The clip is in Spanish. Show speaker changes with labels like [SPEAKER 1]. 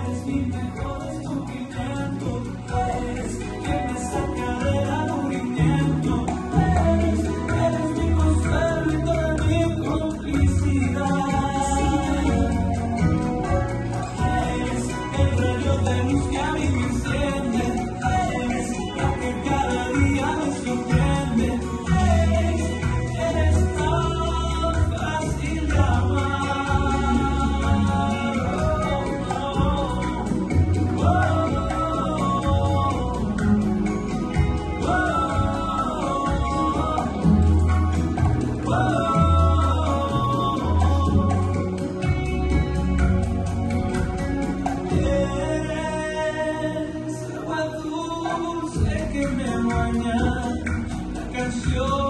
[SPEAKER 1] Eres mi mejor descubrimiento, eres quien me saca del aburrimiento, eres mi consuelo y toda mi complicidad. Eres el rayo de luz que a mí me enciende, eres la que cada día me sorprende, eres tan fácil de amar. Agua dulce que me baña, la canción